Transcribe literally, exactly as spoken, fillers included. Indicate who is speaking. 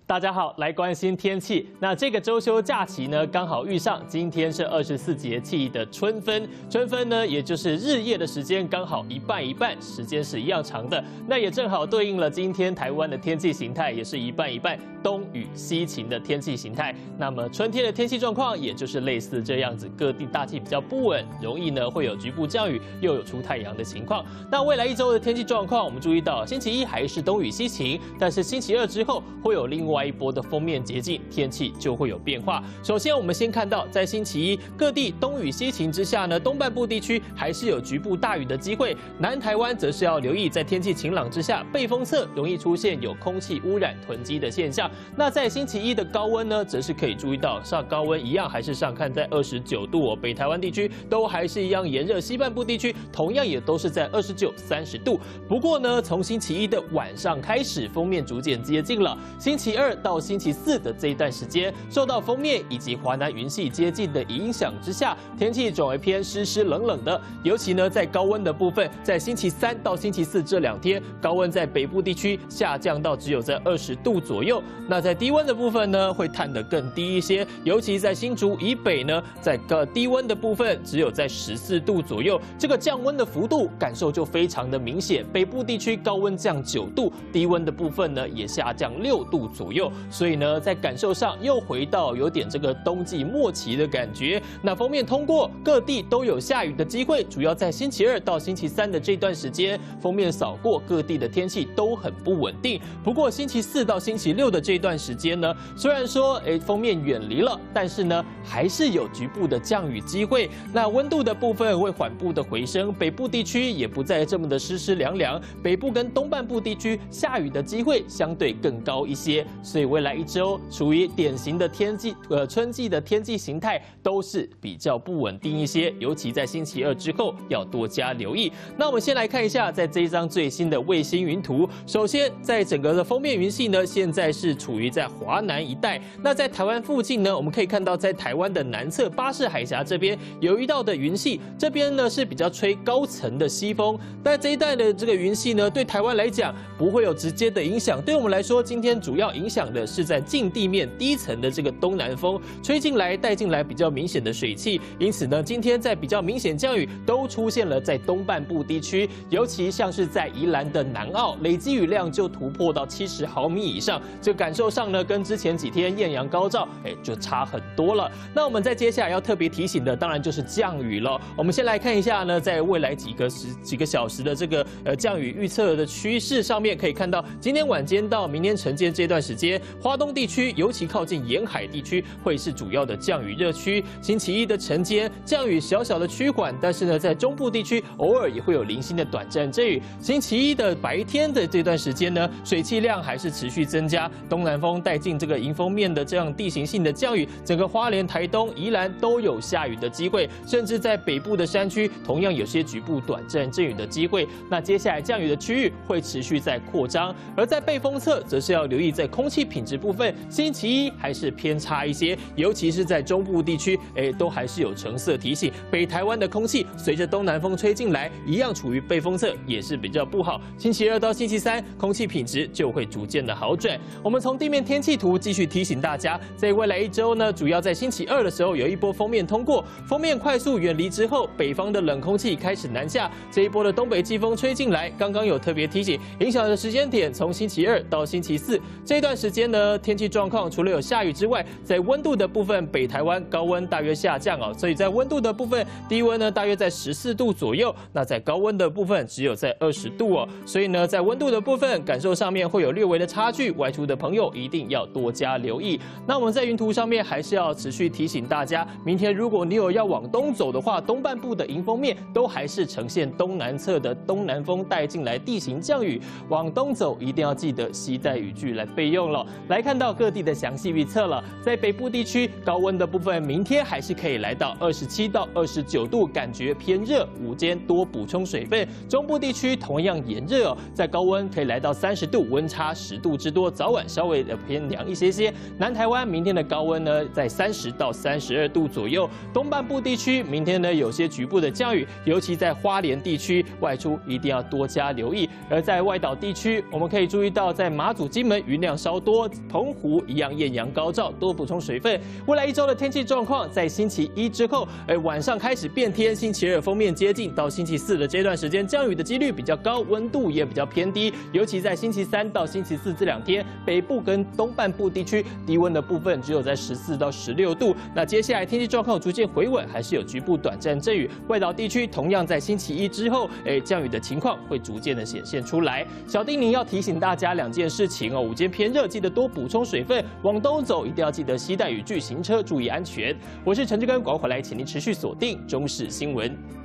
Speaker 1: 大家好，来关心天气。那这个周休假期呢，刚好遇上今天是二十四节气的春分。春分呢，也就是日夜的时间刚好一半一半，时间是一样长的。那也正好对应了今天台湾的天气形态，也是一半一半，东雨西晴的天气形态。那么春天的天气状况，也就是类似这样子，各地大气比较不稳，容易呢会有局部降雨，又有出太阳的情况。那未来一周的天气状况，我们注意到星期一还是东雨西晴，但是星期二之后会有另外。 外一波的锋面接近，天气就会有变化。首先，我们先看到，在星期一各地东雨西晴之下呢，东半部地区还是有局部大雨的机会，南台湾则是要留意，在天气晴朗之下，背风侧容易出现有空气污染囤积的现象。那在星期一的高温呢，则是可以注意到上高温一样还是上看在二十九度哦，北台湾地区都还是一样炎热，西半部地区同样也都是在二十九、三十度。不过呢，从星期一的晚上开始，锋面逐渐接近了，星期二 到星期四的这一段时间，受到锋面以及华南云系接近的影响之下，天气转为偏湿湿冷冷的。尤其呢，在高温的部分，在星期三到星期四这两天，高温在北部地区下降到只有在二十度左右。那在低温的部分呢，会探得更低一些，尤其在新竹以北呢，在个低温的部分只有在十四度左右，这个降温的幅度感受就非常的明显。北部地区高温降九度，低温的部分呢也下降六度左右。 所以呢，在感受上又回到有点这个冬季末期的感觉。那锋面通过，各地都有下雨的机会，主要在星期二到星期三的这段时间，锋面扫过，各地的天气都很不稳定。不过星期四到星期六的这段时间呢，虽然说诶锋面远离了，但是呢还是有局部的降雨机会。那温度的部分会缓步的回升，北部地区也不再这么的湿湿凉凉，北部跟东半部地区下雨的机会相对更高一些。所以未来 一周属于典型的天气，呃，春季的天气形态都是比较不稳定一些，尤其在星期二之后要多加留意。那我们先来看一下，在这一张最新的卫星云图。首先，在整个的锋面云系呢，现在是处于在华南一带。那在台湾附近呢，我们可以看到，在台湾的南侧巴士海峡这边有一道的云系，这边呢是比较吹高层的西风。但这一带的这个云系呢，对台湾来讲不会有直接的影响。对我们来说，今天主要影响的 是在近地面低层的这个东南风吹进来，带进来比较明显的水汽，因此呢，今天在比较明显降雨都出现了在东半部地区，尤其像是在宜兰的南澳，累积雨量就突破到七十毫米以上，这个感受上呢，跟之前几天艳阳高照，哎，就差很多了。那我们在接下来要特别提醒的，当然就是降雨了。我们先来看一下呢，在未来几个时几个小时的这个呃降雨预测的趋势上面，可以看到今天晚间到明天晨间这段时间， 花东地区，尤其靠近沿海地区，会是主要的降雨热区。星期一的晨间降雨小小的趋缓，但是呢，在中部地区偶尔也会有零星的短暂阵雨。星期一的白天的这段时间呢，水汽量还是持续增加，东南风带进这个迎风面的这样地形性的降雨，整个花莲、台东、宜兰都有下雨的机会，甚至在北部的山区同样有些局部短暂阵雨的机会。那接下来降雨的区域会持续在扩张，而在背风侧则是要留意在空气品质 部分，星期一还是偏差一些，尤其是在中部地区，哎，都还是有橙色提醒。北台湾的空气随着东南风吹进来，一样处于背风侧，也是比较不好。星期二到星期三，空气品质就会逐渐的好转。我们从地面天气图继续提醒大家，在未来一周呢，主要在星期二的时候有一波锋面通过，锋面快速远离之后，北方的冷空气开始南下，这一波的东北季风吹进来，刚刚有特别提醒，影响的时间点从星期二到星期四这段时间呢， 天气状况除了有下雨之外，在温度的部分，北台湾高温大约下降哦，所以在温度的部分，低温呢大约在十四度左右，那在高温的部分只有在二十度哦，所以呢，在温度的部分感受上面会有略微的差距，外出的朋友一定要多加留意。那我们在云图上面还是要持续提醒大家，明天如果你有要往东走的话，东半部的迎风面都还是呈现东南侧的东南风带进来地形降雨，往东走一定要记得携带雨具来备用了。来看到各地的详细预测了，在北部地区高温的部分，明天还是可以来到二十七到二十九度，感觉偏热，午间多补充水分。中部地区同样炎热哦，在高温可以来到三十度，温差十度之多，早晚稍微的偏偏凉一些些。南台湾明天的高温呢在三十到三十二度左右，东半部地区明天呢有些局部的降雨，尤其在花莲地区外出一定要多加留意。而在外岛地区，我们可以注意到在马祖、金门云量稍多，澎湖一样艳阳高照，多补充水分。未来一周的天气状况，在星期一之后，哎晚上开始变天，星期二锋面接近，到星期四的这段时间降雨的几率比较高，温度也比较偏低，尤其在星期三到星期四这两天，北部跟东半部地区低温的部分只有在十四到十六度。那接下来天气状况逐渐回稳，还是有局部短暂阵雨。外岛地区同样在星期一之后，哎降雨的情况会逐渐的显现出来。小丁宁要提醒大家两件事情哦，午间偏热，记得多补充水分。往东走一定要记得携带雨具，行车注意安全。我是陈志根，广告回来，请您持续锁定中视新闻。